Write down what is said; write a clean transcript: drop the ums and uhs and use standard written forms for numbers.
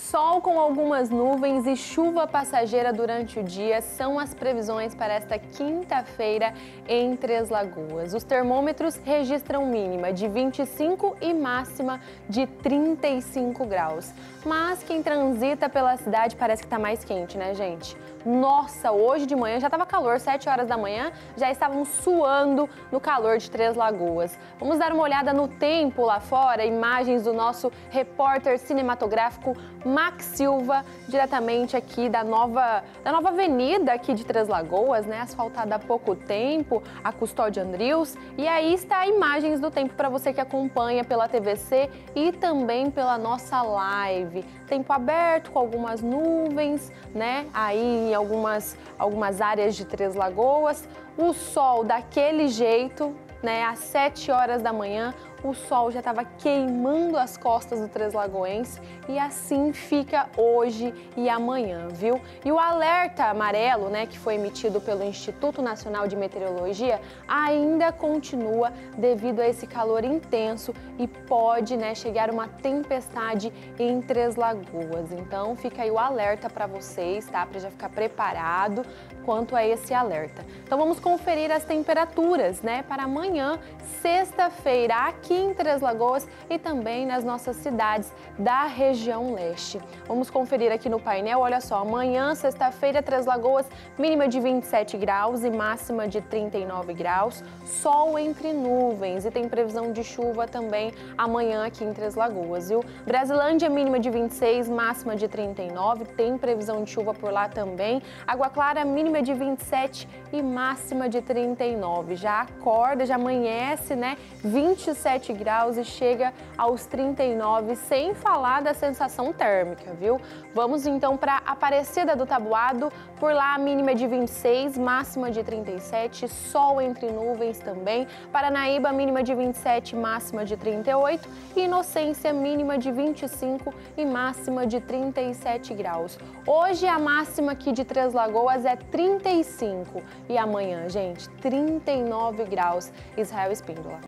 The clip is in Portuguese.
Sol com algumas nuvens e chuva passageira durante o dia são as previsões para esta quinta-feira em Três Lagoas. Os termômetros registram mínima de 25 e máxima de 35 graus. Mas quem transita pela cidade parece que está mais quente, né, gente? Nossa, hoje de manhã já estava calor, 7 horas da manhã, já estávamos suando no calor de Três Lagoas. Vamos dar uma olhada no tempo lá fora, imagens do nosso repórter cinematográfico Max Silva, diretamente aqui da nova avenida aqui de Três Lagoas, né, asfaltada há pouco tempo, a Custódio Andrius. E aí está imagens do tempo para você que acompanha pela TVC e também pela nossa live. Tempo aberto com algumas nuvens, né, aí em algumas áreas de Três Lagoas. O sol daquele jeito, né, às 7 horas da manhã, o sol já estava queimando as costas do Três Lagoense e assim fica hoje e amanhã, viu? E o alerta amarelo, né, que foi emitido pelo Instituto Nacional de Meteorologia, ainda continua devido a esse calor intenso e pode, né, chegar uma tempestade em Três Lagoas. Então fica aí o alerta para vocês, tá? Para já ficar preparado quanto a esse alerta. Então vamos conferir as temperaturas, né, para amanhã, sexta-feira, aqui em Três Lagoas e também nas nossas cidades da região leste. Vamos conferir aqui no painel, olha só, amanhã, sexta-feira, Três Lagoas, mínima de 27 graus e máxima de 39 graus, sol entre nuvens e tem previsão de chuva também amanhã aqui em Três Lagoas, viu? Brasilândia, mínima de 26, máxima de 39, tem previsão de chuva por lá também. Água Clara, mínima de 27 e máxima de 39. Já acorda, já amanhece, né? 27 graus e chega aos 39, sem falar da sensação térmica, viu? Vamos então para Aparecida do Taboado, por lá a mínima de 26, máxima de 37, sol entre nuvens também. Paranaíba, mínima de 27, máxima de 38 e Inocência, mínima de 25 e máxima de 37 graus. Hoje a máxima aqui de Três Lagoas é 35 e amanhã, gente, 39 graus. Israel Espíndola.